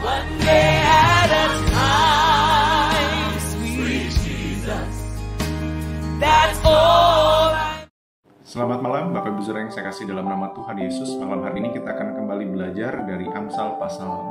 One day at a time, sweet Jesus, that's all I... Selamat malam Bapak Ibu Saudara yang saya kasih dalam nama Tuhan Yesus. Malam hari ini kita akan kembali belajar dari Amsal pasal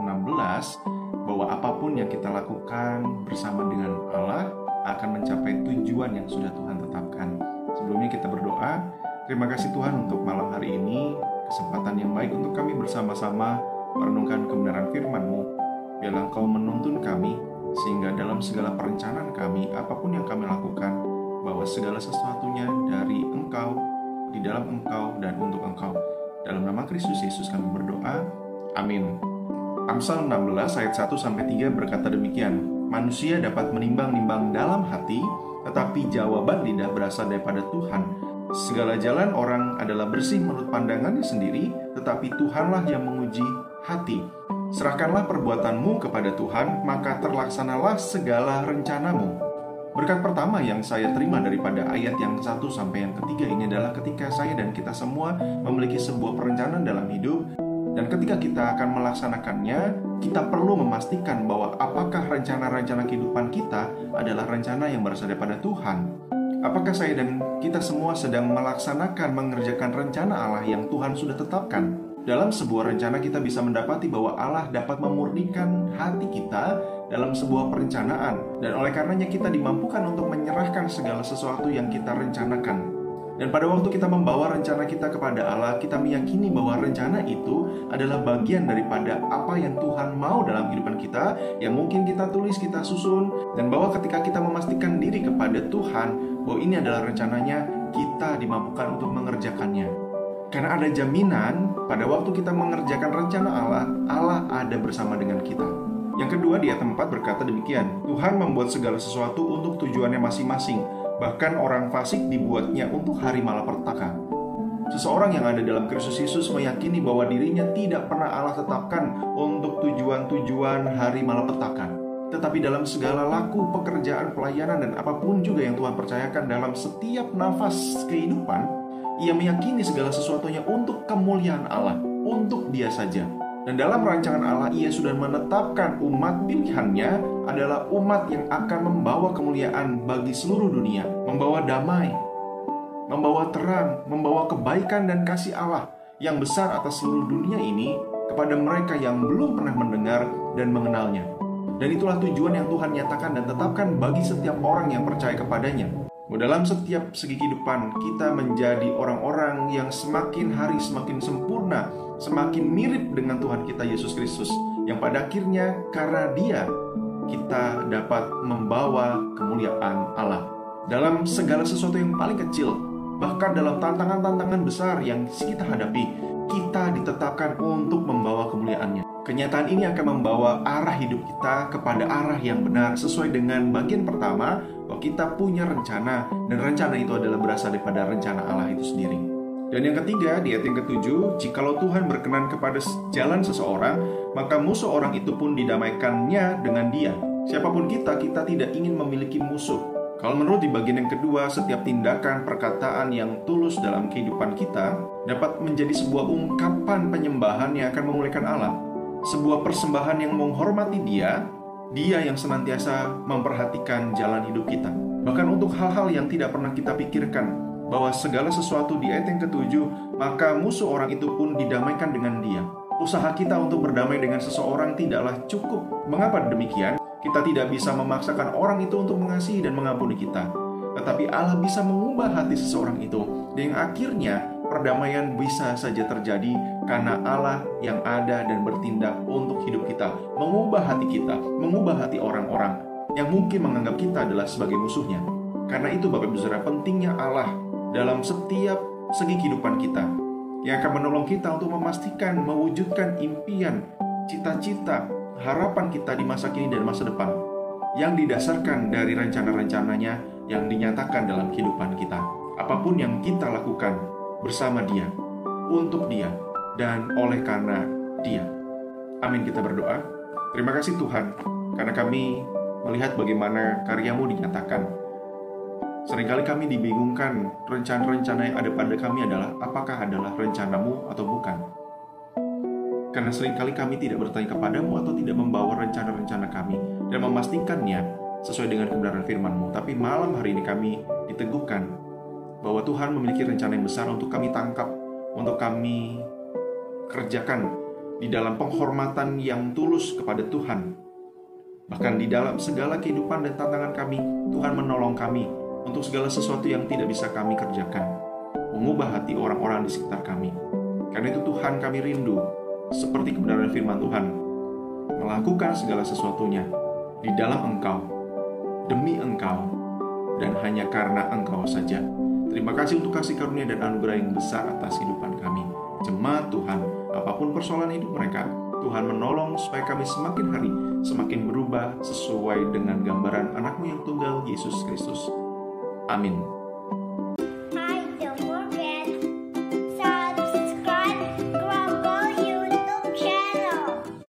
16, bahwa apapun yang kita lakukan bersama dengan Allah akan mencapai tujuan yang sudah Tuhan tetapkan. Sebelumnya kita berdoa. Terima kasih Tuhan untuk malam hari ini, kesempatan yang baik untuk kami bersama-sama merenungkan kebenaran firman-Mu. Biarlah Engkau menuntun kami, sehingga dalam segala perencanaan kami, apapun yang kami lakukan, bahwa segala sesuatunya dari Engkau, di dalam Engkau, dan untuk Engkau. Dalam nama Kristus Yesus kami berdoa. Amin. Amsal 16 ayat 1-3 berkata demikian. Manusia dapat menimbang-nimbang dalam hati, tetapi jawaban lidah berasal daripada Tuhan. Segala jalan orang adalah bersih menurut pandangannya sendiri, tetapi Tuhanlah yang menguji hati. Serahkanlah perbuatanmu kepada Tuhan, maka terlaksanalah segala rencanamu. Berkat pertama yang saya terima daripada ayat yang 1 sampai yang ketiga ini adalah ketika saya dan kita semua memiliki sebuah perencanaan dalam hidup, dan ketika kita akan melaksanakannya, kita perlu memastikan bahwa apakah rencana-rencana kehidupan kita adalah rencana yang berasal daripada Tuhan. Apakah saya dan kita semua sedang melaksanakan, mengerjakan rencana Allah yang Tuhan sudah tetapkan? Dalam sebuah rencana kita bisa mendapati bahwa Allah dapat memurnikan hati kita dalam sebuah perencanaan. Dan oleh karenanya kita dimampukan untuk menyerahkan segala sesuatu yang kita rencanakan. Dan pada waktu kita membawa rencana kita kepada Allah, kita meyakini bahwa rencana itu adalah bagian daripada apa yang Tuhan mau dalam kehidupan kita, yang mungkin kita tulis, kita susun, dan bahwa ketika kita memastikan diri kepada Tuhan bahwa ini adalah rencananya, kita dimampukan untuk mengerjakannya. Karena ada jaminan pada waktu kita mengerjakan rencana Allah, Allah ada bersama dengan kita. Yang kedua, di ayat 4 berkata demikian, Tuhan membuat segala sesuatu untuk tujuannya masing-masing, bahkan orang fasik dibuatnya untuk hari malapetaka. Seseorang yang ada dalam Kristus Yesus meyakini bahwa dirinya tidak pernah Allah tetapkan untuk tujuan-tujuan hari malapetaka. Tetapi dalam segala laku, pekerjaan, pelayanan, dan apapun juga yang Tuhan percayakan dalam setiap nafas kehidupan, ia meyakini segala sesuatunya untuk kemuliaan Allah, untuk Dia saja. Dan dalam rancangan Allah, Ia sudah menetapkan umat pilihannya adalah umat yang akan membawa kemuliaan bagi seluruh dunia, membawa damai, membawa terang, membawa kebaikan dan kasih Allah yang besar atas seluruh dunia ini kepada mereka yang belum pernah mendengar dan mengenalnya. Dan itulah tujuan yang Tuhan nyatakan dan tetapkan bagi setiap orang yang percaya kepadanya. Dalam setiap segi kehidupan, kita menjadi orang-orang yang semakin hari semakin sempurna, semakin mirip dengan Tuhan kita Yesus Kristus, yang pada akhirnya karena Dia kita dapat membawa kemuliaan Allah dalam segala sesuatu yang paling kecil. Bahkan dalam tantangan-tantangan besar yang kita hadapi, kita ditetapkan untuk membawa kemuliaan-Nya. Kenyataan ini akan membawa arah hidup kita kepada arah yang benar sesuai dengan bagian pertama, bahwa kita punya rencana, dan rencana itu adalah berasal daripada rencana Allah itu sendiri. Dan yang ketiga, di ayat yang ke-7, jikalau Tuhan berkenan kepada jalan seseorang, maka musuh orang itu pun didamaikannya dengan dia. Siapapun kita tidak ingin memiliki musuh. Kalau menurut di bagian yang kedua, setiap tindakan, perkataan yang tulus dalam kehidupan kita dapat menjadi sebuah ungkapan penyembahan yang akan memuliakan Allah. Sebuah persembahan yang menghormati Dia yang senantiasa memperhatikan jalan hidup kita. Bahkan untuk hal-hal yang tidak pernah kita pikirkan, bahwa segala sesuatu di ayat yang ke-7, maka musuh orang itu pun didamaikan dengan Dia. Usaha kita untuk berdamai dengan seseorang tidaklah cukup. Mengapa demikian? Kita tidak bisa memaksakan orang itu untuk mengasihi dan mengampuni kita. Tetapi Allah bisa mengubah hati seseorang itu, dan yang akhirnya perdamaian bisa saja terjadi karena Allah yang ada dan bertindak untuk hidup kita, mengubah hati kita, mengubah hati orang-orang yang mungkin menganggap kita adalah sebagai musuhnya. Karena itu Bapak Ibu Saudara, pentingnya Allah dalam setiap segi kehidupan kita, yang akan menolong kita untuk memastikan, mewujudkan impian, cita-cita, harapan kita di masa kini dan masa depan, yang didasarkan dari rencana-rencananya yang dinyatakan dalam kehidupan kita. Apapun yang kita lakukan bersama Dia, untuk Dia, dan oleh karena Dia. Amin, kita berdoa. Terima kasih Tuhan, karena kami melihat bagaimana karya-Mu dinyatakan. Seringkali kami dibingungkan, rencana-rencana yang ada pada kami adalah apakah adalah rencana-Mu atau bukan. Karena seringkali kami tidak bertanya kepadamu atau tidak membawa rencana-rencana kami dan memastikannya sesuai dengan kebenaran firman-Mu. Tapi malam hari ini kami diteguhkan bahwa Tuhan memiliki rencana yang besar untuk kami tangkap, untuk kami kerjakan di dalam penghormatan yang tulus kepada Tuhan. Bahkan di dalam segala kehidupan dan tantangan kami, Tuhan menolong kami untuk segala sesuatu yang tidak bisa kami kerjakan, mengubah hati orang-orang di sekitar kami. Karena itu Tuhan, kami rindu seperti kebenaran firman Tuhan, melakukan segala sesuatunya di dalam Engkau, demi Engkau, dan hanya karena Engkau saja. Terima kasih untuk kasih karunia dan anugerah yang besar atas kehidupan kami. Jemaat Tuhan, apapun persoalan hidup mereka, Tuhan menolong supaya kami semakin hari semakin berubah sesuai dengan gambaran anak-Mu yang tunggal, Yesus Kristus. Amin.